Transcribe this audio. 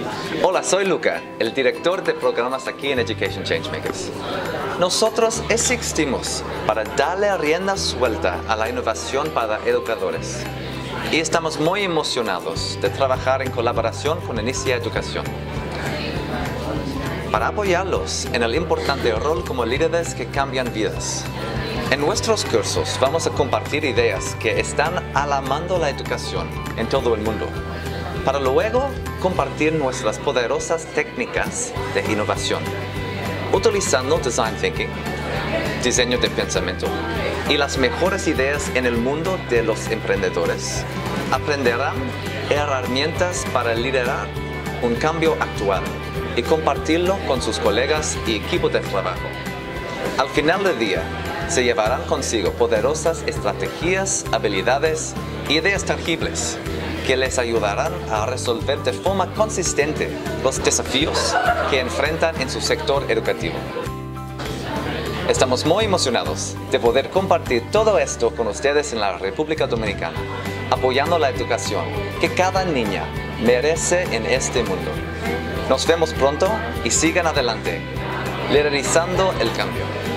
Hola, soy Luca, el director de programas aquí en Education Changemakers. Nosotros existimos para darle rienda suelta a la innovación para educadores y estamos muy emocionados de trabajar en colaboración con Inicia Educación para apoyarlos en el importante rol como líderes que cambian vidas. En nuestros cursos vamos a compartir ideas que están alarmando la educación en todo el mundo, para luego compartir nuestras poderosas técnicas de innovación, utilizando Design Thinking, diseño de pensamiento y las mejores ideas en el mundo de los emprendedores. Aprenderán herramientas para liderar un cambio actual y compartirlo con sus colegas y equipo de trabajo. Al final del día, se llevarán consigo poderosas estrategias, habilidades y ideas tangibles que les ayudarán a resolver de forma consistente los desafíos que enfrentan en su sector educativo. Estamos muy emocionados de poder compartir todo esto con ustedes en la República Dominicana, apoyando la educación que cada niña merece en este mundo. Nos vemos pronto y sigan adelante, liderizando el cambio.